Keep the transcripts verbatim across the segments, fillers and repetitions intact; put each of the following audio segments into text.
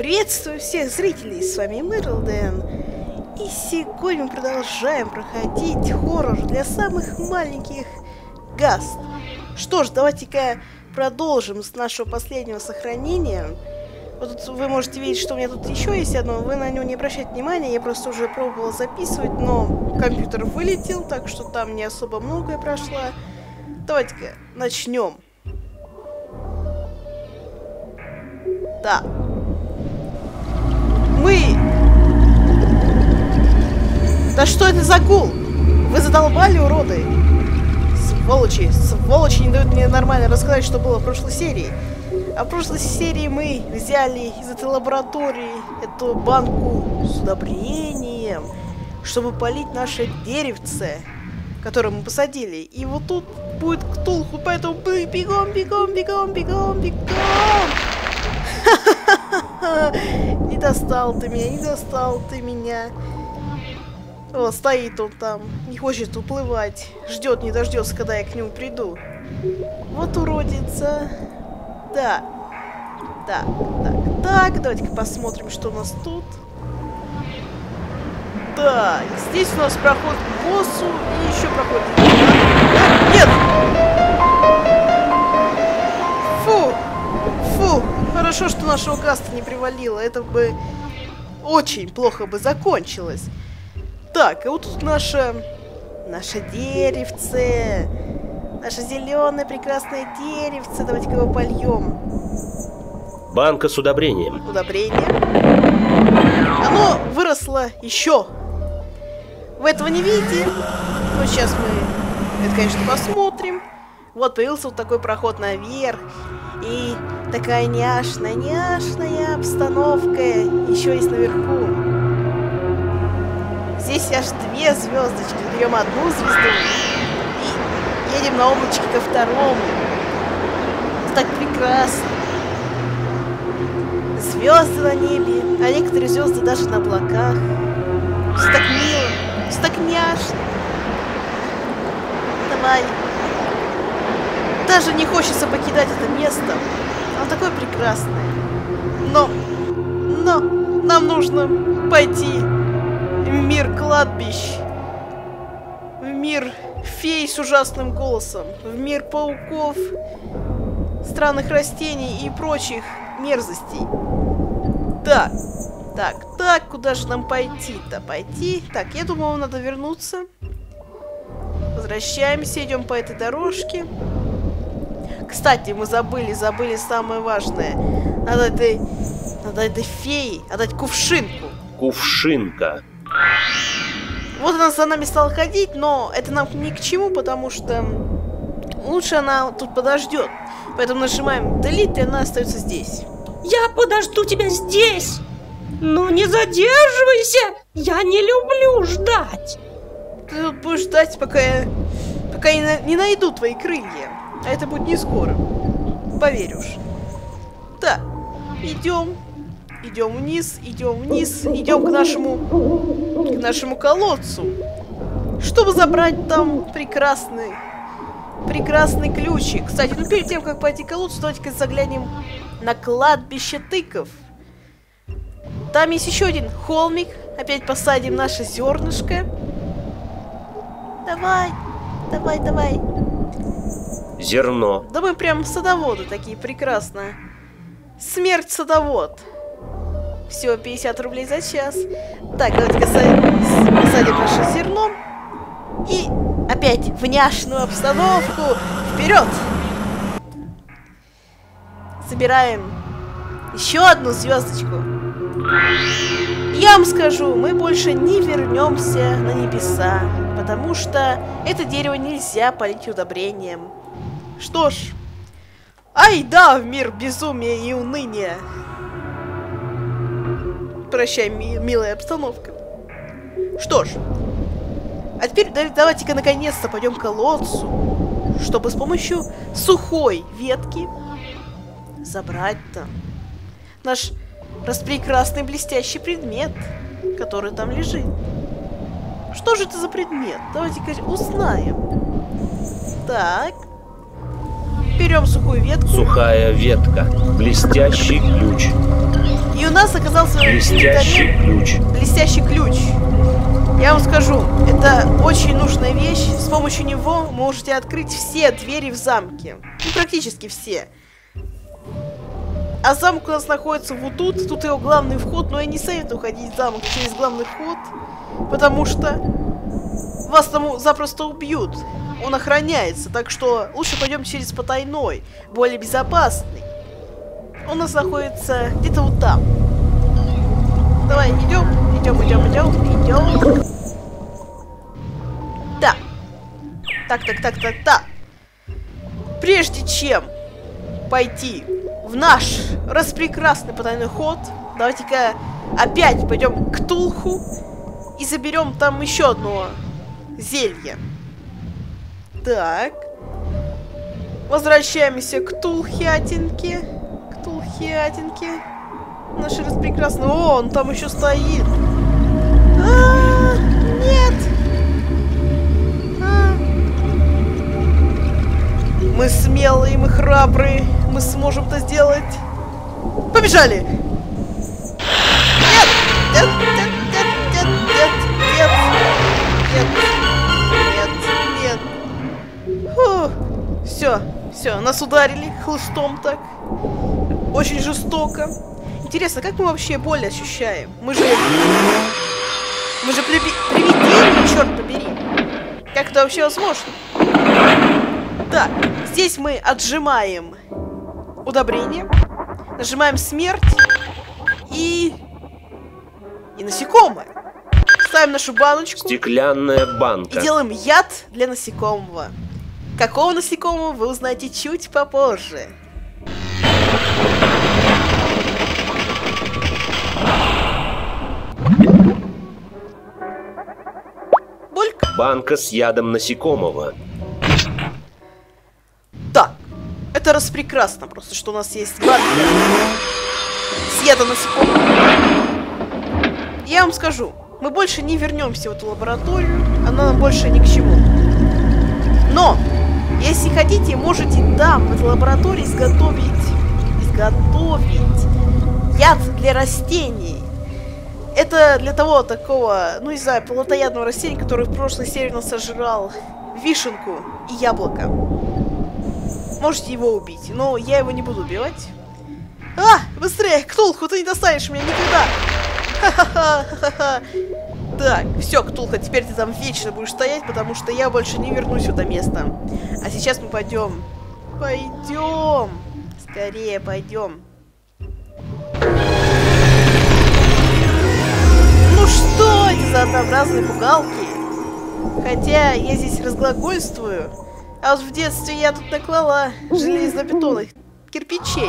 Приветствую всех зрителей, с вами Мэрлден. И сегодня мы продолжаем проходить хоррор для самых маленьких Гаст. Что ж, давайте-ка продолжим с нашего последнего сохранения. Вот тут вы можете видеть, что у меня тут еще есть одно, вы на него не обращайте внимания, я просто уже пробовала записывать, но компьютер вылетел, так что там не особо многое прошло. Давайте-ка начнем. Да. Мы... Да что это за гул? Вы задолбали, уроды? Сволочи, сволочи не дают мне нормально рассказать, что было в прошлой серии. А в прошлой серии мы взяли из этой лаборатории эту банку с удобрением, чтобы полить наше деревце, которое мы посадили. И вот тут будет ктулху, поэтому мы бегом, бегом, бегом, бегом, бегом. Не достал ты меня, не достал ты меня. Вот, стоит он там, не хочет уплывать. Ждет, не дождется, когда я к нему приду. Вот уродица. Да. Да, так, так, давайте-ка посмотрим, что у нас тут. Так, здесь у нас проход к боссу и еще проход. Нет! Фу! Фу! Хорошо, что нашего Гаста не привалило. Это бы очень плохо бы закончилось. Так, и вот тут наше... Наше деревце. Наше зеленое прекрасное деревце. Давайте-ка его польем. Банка с удобрением. Удобрение. Оно выросло еще. Вы этого не видите? Но сейчас мы это, конечно, посмотрим. Вот появился вот такой проход наверх. И такая няшная, няшная обстановка еще есть наверху. Здесь аж две звездочки. Берем одну звезду и едем на облачке ко второму. Это так прекрасно. Звезды на небе, а некоторые звезды даже на облаках. Все так мило, все так няшно. Давай. Даже не хочется покидать это место. Оно такое прекрасное. Но, но, нам нужно пойти в мир кладбищ. В мир фей с ужасным голосом. В мир пауков, странных растений и прочих мерзостей. Так, так, так, куда же нам пойти-то? Пойти? Так, я думаю, нам надо вернуться. Возвращаемся, идем по этой дорожке. Кстати, мы забыли, забыли самое важное. Надо этой, надо этой фее отдать кувшинку. Кувшинка. Вот она за нами стала ходить, но это нам ни к чему, потому что лучше она тут подождет. Поэтому нажимаем Delete, и она остается здесь. Я подожду тебя здесь. Но не задерживайся. Я не люблю ждать. Ты тут будешь ждать, пока я, пока я не, на, не найду твои крылья. А это будет не скоро. Поверь уж. Так, идем. Идем вниз, идем вниз, идем к нашему, к нашему колодцу. Чтобы забрать там прекрасный, прекрасный ключик. Кстати, ну перед тем, как пойти к колодцу, давайте-ка заглянем на кладбище тыков. Там есть еще один холмик. Опять посадим наше зернышко. Давай, давай, давай. Зерно. Да мы прям садоводы такие, прекрасно. Смерть садовод. Всего пятьдесят рублей за час. Так, давайте-ка посадим наше зерно. И опять в няшную обстановку. Вперед! Собираем еще одну звездочку. Я вам скажу, мы больше не вернемся на небеса, потому что это дерево нельзя полить удобрением. Что ж, ай да, в мир безумия и уныния. Прощай, ми милая обстановка. Что ж, а теперь давайте-ка наконец-то пойдем к колодцу, чтобы с помощью сухой ветки забрать там наш распрекрасный блестящий предмет, который там лежит. Что же это за предмет? Давайте-ка узнаем. Так. Берем сухую ветку. Сухая ветка. Блестящий ключ. И у нас оказался Блестящий ключ. блестящий ключ. Я вам скажу, это очень нужная вещь. С помощью него вы можете открыть все двери в замке. Ну, практически все. А замок у нас находится вот тут. Тут его главный вход. Но я не советую ходить в замок через главный вход. Потому что вас там запросто убьют. Он охраняется. Так что лучше пойдем через потайной. Более безопасный. Он у нас находится где-то вот там. Давай, идем. Идем, идем, идем, идем. Так. Так, так, так, так, так. Прежде чем пойти в наш распрекрасный потайной ход, давайте-ка опять пойдем к Ктулху и заберем там еще одно зелье. Так. Возвращаемся к Ктулхиатинке. К Ктулхиатинке. Наш распрекрасный... О, он там еще стоит. А, нет. А. Мы смелые, мы храбрые. Мы сможем это сделать. Побежали! Нет! Нет, нет, нет, нет, нет, нет, нет, нет, нет. Фу. Все, все, нас ударили хлыстом так. Очень жестоко. Интересно, как мы вообще боль ощущаем? Мы же... Мы же приби... привидения, черт побери. Как это вообще возможно? Так, здесь мы отжимаем удобрение, нажимаем смерть и... И насекомое. Ставим нашу баночку. Стеклянная банка. И делаем яд для насекомого. Какого насекомого, вы узнаете чуть попозже. Бульк. Банка с ядом насекомого. Так, это распрекрасно просто, что у нас есть банка с ядом насекомого. Я вам скажу, мы больше не вернемся в эту лабораторию, она нам больше ни к чему. Но, если хотите, можете там, в этой лаборатории, изготовить, изготовить яд для растений. Это для того такого, ну не знаю, плотоядного растения, который в прошлой серии нас сожрал вишенку и яблоко. Можете его убить, но я его не буду убивать. А, быстрее, Ктулху, ты не достанешь меня никогда. Ха-ха-ха-ха-ха. Так, все, Ктулха, теперь ты там вечно будешь стоять, потому что я больше не вернусь в это место. А сейчас мы пойдем. Пойдем. Скорее пойдем. Ну что это за однообразные пугалки? Хотя я здесь разглагольствую. А вот в детстве я тут наклала железобетонных кирпичей.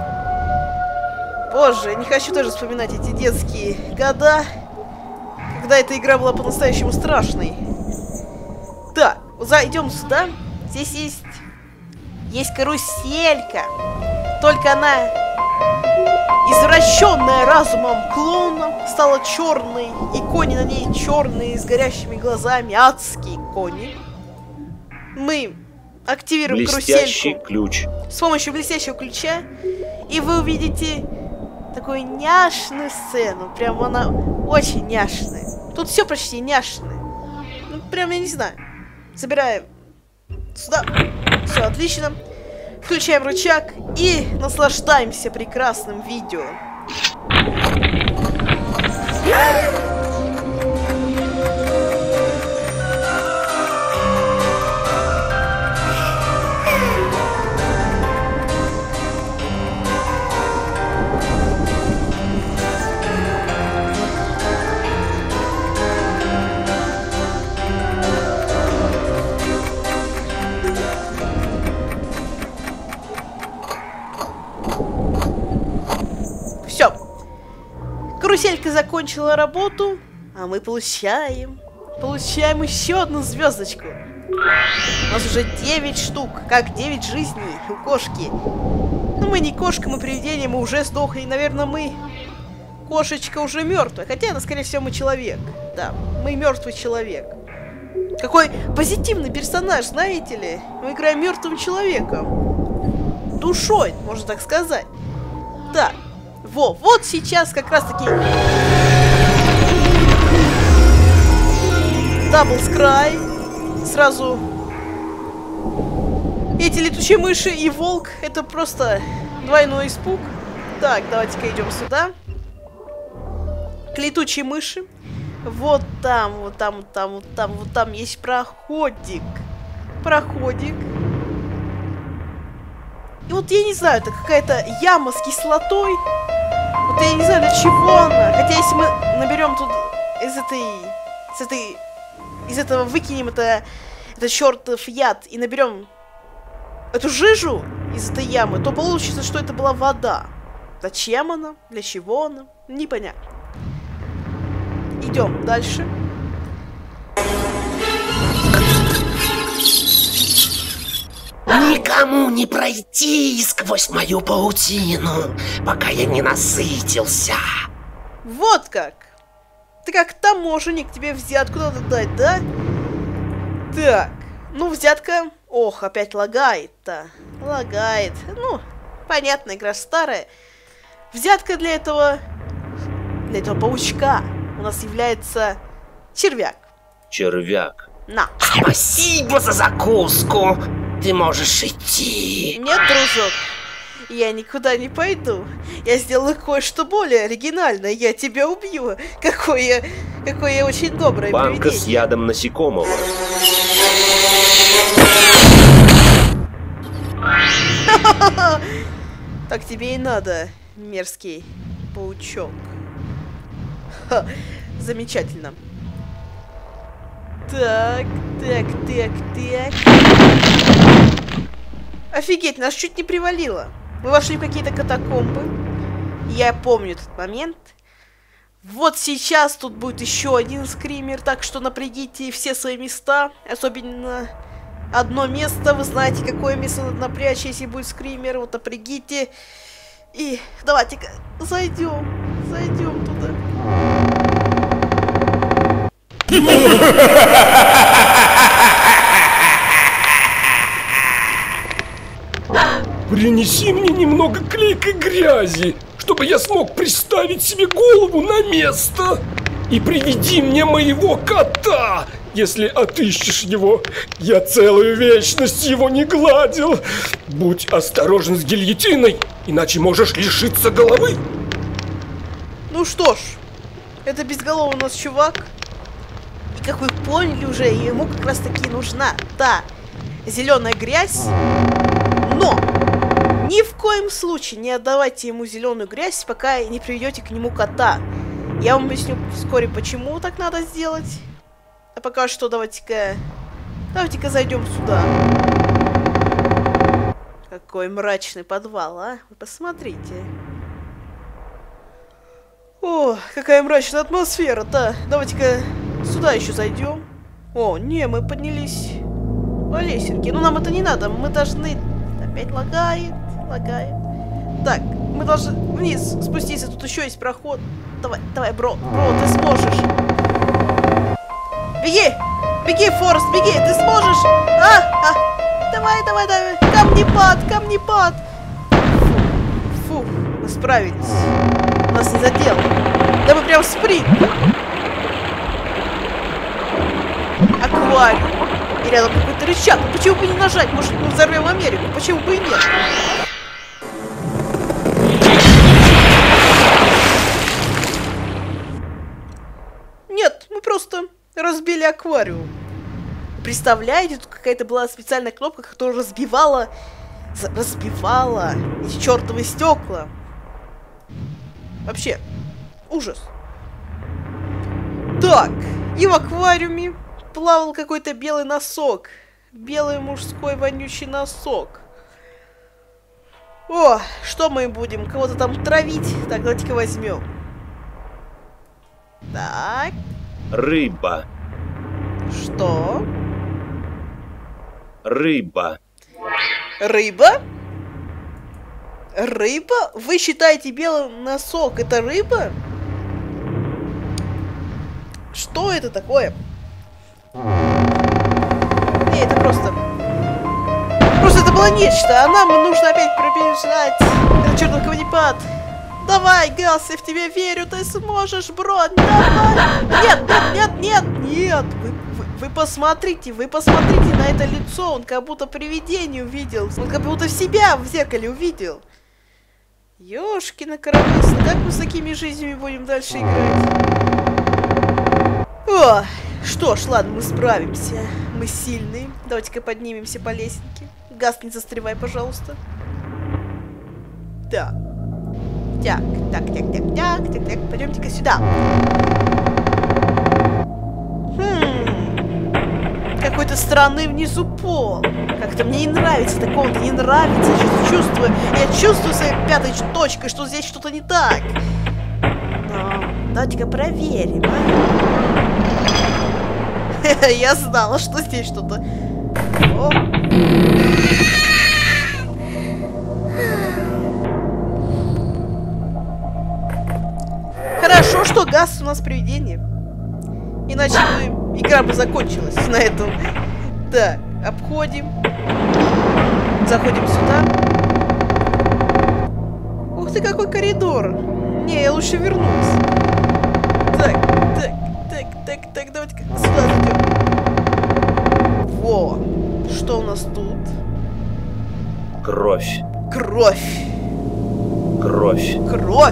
Боже, не хочу даже вспоминать эти детские года, когда эта игра была по-настоящему страшной. Так, зайдем сюда. Здесь есть... Есть каруселька. Только она, извращенная разумом клоуном, стала черной. И кони на ней черные, с горящими глазами. Адские кони. Мы активируем Блестящий карусельку ключ. с помощью блестящего ключа. И вы увидите... такую няшную сцену. Прям она очень няшная. Тут все почти няшное. Ну, прям я не знаю. Забираем сюда. Все, отлично. Включаем рычаг и наслаждаемся прекрасным видео. Все. Каруселька закончила работу, а мы получаем, получаем еще одну звездочку. У нас уже девять штук, как девять жизней у кошки. Но мы не кошка, мы привидение, мы уже сдохли. Наверное, мы... Кошечка уже мертвая. Хотя, ну, скорее всего, мы человек. Да, мы мертвый человек. Какой позитивный персонаж, знаете ли? Мы играем мертвым человеком. Душой, можно так сказать. Так, Во, вот сейчас как раз таки дабл скрай. Сразу эти летучие мыши и волк, это просто двойной испуг. Так, давайте-ка идем сюда. К летучей мыши. Вот там, вот там, вот там, вот там, вот там есть проходик. Проходик. И вот я не знаю, это какая-то яма с кислотой. Вот я не знаю, для чего она. Хотя если мы наберем тут из этой... С этой... Из этого выкинем это... Это чертов яд и наберем эту жижу из этой ямы, то получится, что это была вода. Зачем она? Для чего она? Непонятно. Идем дальше. Никому не пройти сквозь мою паутину, пока я не насытился. Вот как. Ты как таможенник, тебе взятку надо дать, да? Так. Ну, взятка... Ох, опять лагает-то. Лагает. Ну, понятно, игра старая. Взятка для этого... Для этого паучка у нас является червяк. Червяк. На. Спасибо за закуску. Ты можешь идти. Нет, дружок. Я никуда не пойду. Я сделаю кое-что более оригинальное. Я тебя убью. Какое... Какое очень доброе Банка привидение. с ядом насекомого. Так тебе и надо, мерзкий паучок. Ха, замечательно. Так, так, так, так. Офигеть, нас чуть не привалило. Мы вошли в какие-то катакомбы. Я помню этот момент. Вот сейчас тут будет еще один скример, так что напрягите все свои места. Особенно одно место. Вы знаете, какое место надо напрячь, если будет скример. Вот напрягите. И давайте-ка зайдем. Зайдем туда. Принеси мне немного клейкой грязи, чтобы я смог приставить себе голову на место. И приведи мне моего кота, если отыщешь его. Я целую вечность его не гладил. Будь осторожен с гильотиной, иначе можешь лишиться головы. Ну что ж, это безголовый у нас чувак. И как вы поняли уже, ему как раз таки нужна та зеленая грязь. Но ни в коем случае не отдавайте ему зеленую грязь, пока не приведете к нему кота. Я вам объясню вскоре, почему так надо сделать. А пока что давайте-ка... Давайте-ка зайдем сюда. Какой мрачный подвал, а? Вы посмотрите. О, какая мрачная атмосфера-то. Давайте-ка сюда еще зайдем. О, не, мы поднялись по лесенке. Ну, нам это не надо. Мы должны... Опять лагает, лагает. Так, мы должны вниз спуститься. Тут еще есть проход. Давай, давай, бро, бро, ты сможешь. Беги! Беги, Форест, беги, ты сможешь! А, а, давай, давай, давай. Камнепад, камнепад. Фу, фу, мы справились. Нас не задело. Да мы прям спринт. Аквариум. И рядом какой-то рычаг. Ну, почему бы не нажать? Может, мы взорвем Америку? Почему бы и нет? Нет, мы просто разбили аквариум. Представляете, тут какая-то была специальная кнопка, которая разбивала... Разбивала эти чертовы стекла. Вообще, ужас. Так, и в аквариуме плавал какой-то белый носок. Белый мужской вонючий носок. О, что мы будем? Кого-то там травить? Так, давайте-ка возьмем. Так. Рыба. Что? Рыба. Рыба? Рыба? Вы считаете белый носок это рыба? Что это такое? Не, это просто... Просто это было нечто, а нам нужно опять пробежать. Это чертов камнепад. Давай, Газ, я в тебя верю, ты сможешь, бро. Давай. Нет, нет, нет, нет, нет. Вы, вы, вы посмотрите, вы посмотрите на это лицо. Он как будто привидение увидел. Он как будто себя в зеркале увидел. Ёшкина коромысла, как мы с такими жизнями будем дальше играть? О, что ж, ладно, мы справимся. Мы сильные. Давайте-ка поднимемся по лестнике. Газ, не застревай, пожалуйста. Так. Так, так, так, так, так, так, так. Пойдемте-ка сюда. Хм. Какой-то странный внизу пол. Как-то мне не нравится, такого-то не нравится. Я чувствую, я чувствую своей пятой точкой, что здесь что-то не так. Но давайте-ка проверим, а? Я знала, что здесь что-то. О. Хорошо, что Газ у нас привидение. Иначе бы игра бы закончилась на этом. Так, обходим. Заходим сюда. Ух ты, какой коридор. Не, я лучше вернусь. Так, так, так, так, так, давайте-ка сюда зайдем. Во, что у нас тут? Кровь. Кровь. Кровь. Кровь.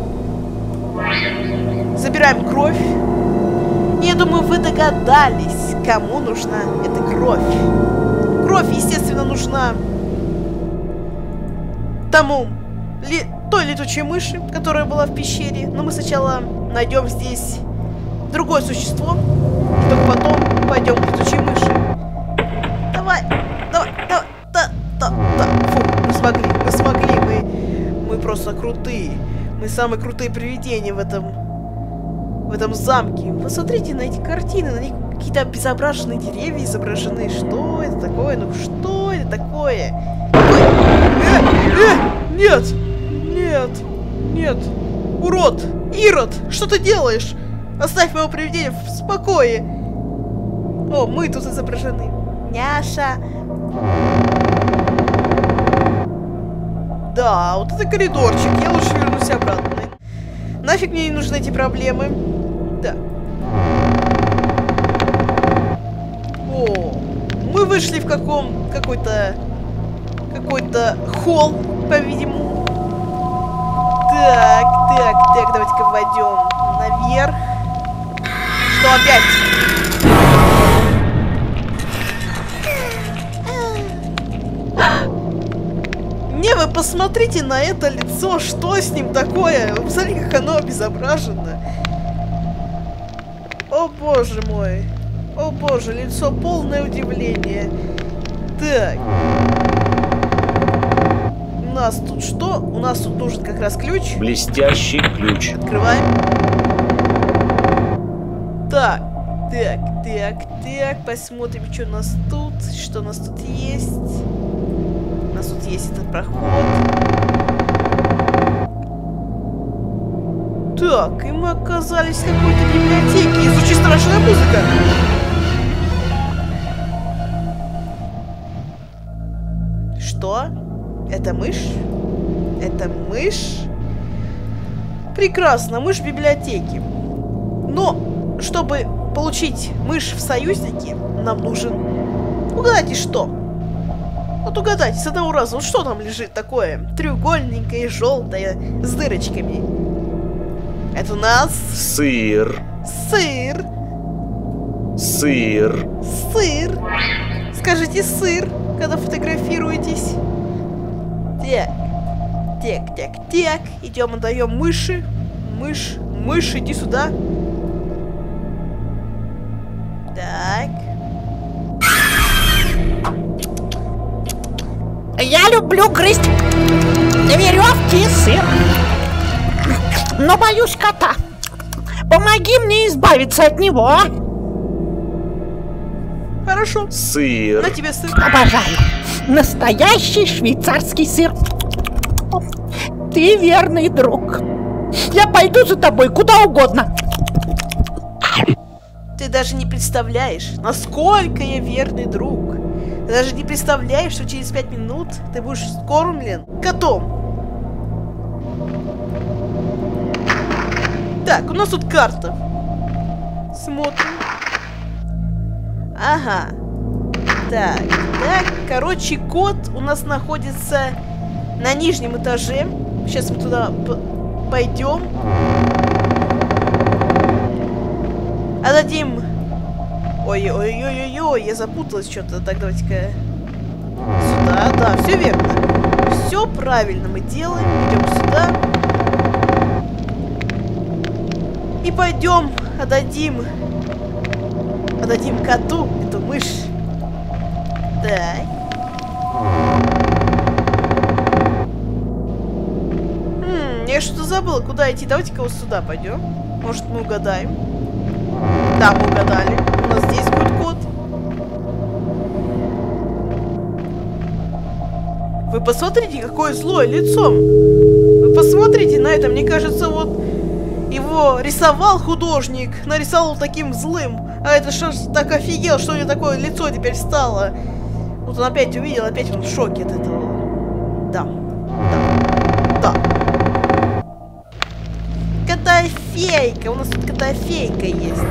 Забираем кровь. Я думаю, вы догадались, кому нужна эта кровь. Кровь, естественно, нужна тому, ли, той летучей мыши, которая была в пещере. Но мы сначала найдем здесь другое существо, и только потом пойдем к летучей мыши. Давай, давай, давай, да, да, да. Фу, мы смогли, мы смогли, мы, мы просто крутые. Мы самые крутые привидения в этом, в этом замке. Посмотрите на эти картины, на них какие-то обезображенные деревья изображены. Что это такое? Ну что это такое? Э, э, нет, нет, нет. Урод, Ирод, что ты делаешь? Оставь моего привидения в покое. О, мы тут изображены. Няша. Да, вот это коридорчик. Я лучше вернусь обратно. Нафиг мне не нужны эти проблемы. Да. О, мы вышли в каком... Какой-то... Какой-то холл, по-видимому. Так, так, так, давайте-ка войдем наверх. Что опять? Не, вы посмотрите на это лицо, что с ним такое? Вы посмотрите, как оно обезображено. О боже мой. О боже, лицо полное удивление. Так. У нас тут что? У нас тут нужен как раз ключ. Блестящий ключ. Открываем. Так, так, так, так. Посмотрим, что у нас тут. Что у нас тут есть. У нас тут есть этот проход. Так, и мы оказались в какой-то библиотеке. И звучит страшная музыка. Что? Это мышь? Это мышь? Прекрасно, мышь в библиотеке. Но, чтобы получить мышь в союзнике, нам нужен... Угадайте, что? Вот угадайте с одного раза, вот что там лежит такое? Треугольненькое, желтое, с дырочками. Это у нас... Сыр. Сыр. Сыр. Сыр. Скажите сыр, когда фотографируетесь. Так. Так, так, так. Идем, отдаем мыши. Мышь, мышь, иди сюда. Так. Я люблю грызть веревки и сыр, но боюсь кота. Помоги мне избавиться от него. Хорошо. Сыр. На тебе сыр. Обожаю. Настоящий швейцарский сыр. Ты верный друг. Я пойду за тобой куда угодно. Ты даже не представляешь, насколько я верный друг. Ты даже не представляешь, что через пять минут ты будешь скормлен котом. Так, у нас тут карта. Смотрим. Ага. Так, так, короче, кот у нас находится на нижнем этаже. Сейчас мы туда пойдем. Отдадим. Ой-ой-ой-ой-ой, я запуталась что-то. Так, давайте-ка сюда. Да, все верно. Все правильно мы делаем. Идем сюда. И пойдем, отдадим. Отдадим коту эту мышь. Так. Хм, я что-то забыла, куда идти. Давайте-ка вот сюда пойдем. Может, мы угадаем. Да, мы угадали. У нас здесь будет кот. Вы посмотрите, какое злое лицо. Вы посмотрите на это. Мне кажется, вот его рисовал художник, нарисовал таким злым. А это что ж так офигел, что у него такое лицо теперь стало. Вот он опять увидел, опять он в шоке от этого. Да. Да. Да. Котофейка. У нас тут котофейка есть.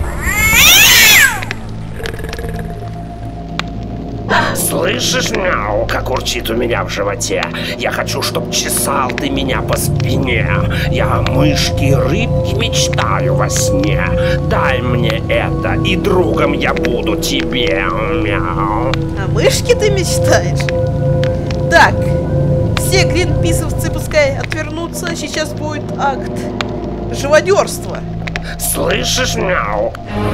Слышишь, мяу, как урчит у меня в животе? Я хочу, чтоб чесал ты меня по спине. Я о мышке и рыбке мечтаю во сне. Дай мне это, и другом я буду тебе, мяу. О мышке ты мечтаешь? Так, все гринписовцы пускай отвернутся. Сейчас будет акт живодерства. Слышишь, мяу?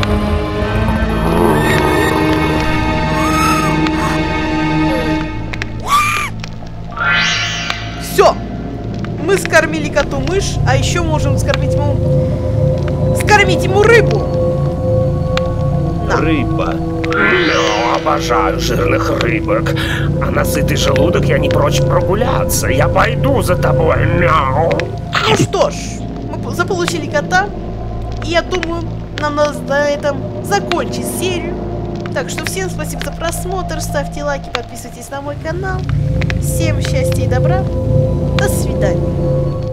Все, мы скормили коту мышь, а еще можем скормить ему, скормить ему рыбу. На. Рыба. Ну, обожаю жирных рыбок. А на сытый желудок я не прочь прогуляться. Я пойду за тобой, мяу. Ну что ж, мы заполучили кота, и я думаю, нам надо на этом закончить серию. Так что всем спасибо за просмотр, ставьте лайки, подписывайтесь на мой канал. Всем счастья и добра. До свидания.